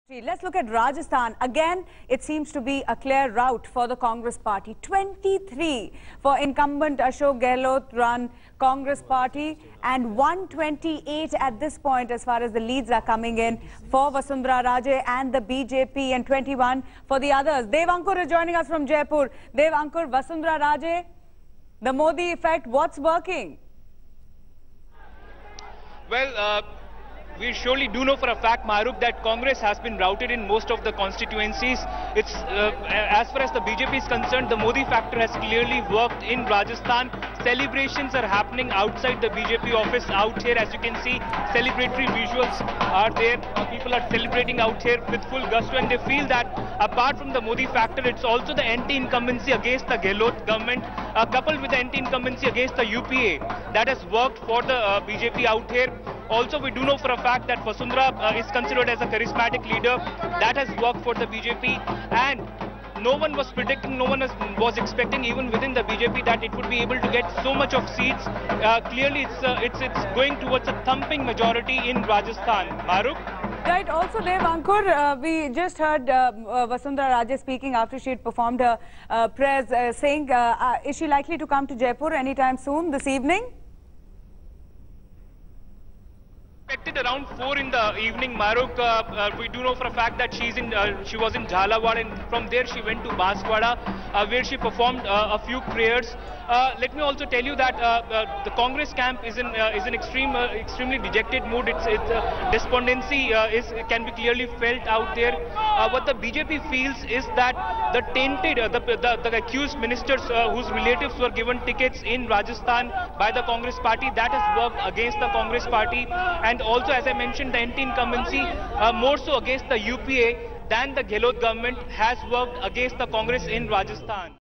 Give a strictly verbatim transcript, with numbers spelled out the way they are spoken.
Let's look at Rajasthan. Again, it seems to be a clear rout for the Congress party. twenty-three for incumbent Ashok Gehlot-run Congress party and one twenty-eight at this point as far as the leads are coming in for Vasundhara Raje and the B J P, and twenty-one for the others. Dev Ankur is joining us from Jaipur. Dev Ankur, Vasundhara Raje, the Modi effect, what's working? Well, uh, we surely do know for a fact, Mahrukh, that Congress has been routed in most of the constituencies. It's uh, as far as the B J P is concerned, the Modi factor has clearly worked in Rajasthan. Celebrations are happening outside the B J P office out here. As you can see, celebratory visuals are there. People are celebrating out here with full gusto, and they feel that apart from the Modi factor, it's also the anti-incumbency against the Gehlot government, uh, coupled with the anti-incumbency against the U P A, that has worked for the uh, B J P out here. Also, we do know for a fact that Vasundhara uh, is considered as a charismatic leader. That has worked for the B J P, and no one was predicting, no one was, was expecting, even within the B J P, that it would be able to get so much of seats. Uh, clearly, it's, uh, it's it's going towards a thumping majority in Rajasthan. Mahrukh? Right. Also, Dev Ankur, uh, we just heard uh, uh, Vasundhara Raje speaking after she had performed her uh, prayers, uh, saying, uh, uh, is she likely to come to Jaipur anytime soon this evening? Expected around four in the evening, Mahrukh. Uh, uh, we do know for a fact that she's in, uh, she was in Jhalawad, and from there she went to Banswara, uh, where she performed uh, a few prayers. Uh, let me also tell you that uh, uh, the Congress camp is in uh, is in extreme, uh, extremely dejected mood. It's, it's uh, despondency uh, is can be clearly felt out there. Uh, what the B J P feels is that the tainted, uh, the, the the accused ministers uh, whose relatives were given tickets in Rajasthan by the Congress party, that has worked against the Congress party, and also, as I mentioned, the anti-incumbency, uh, more so against the U P A than the Gehlot government, has worked against the Congress in Rajasthan.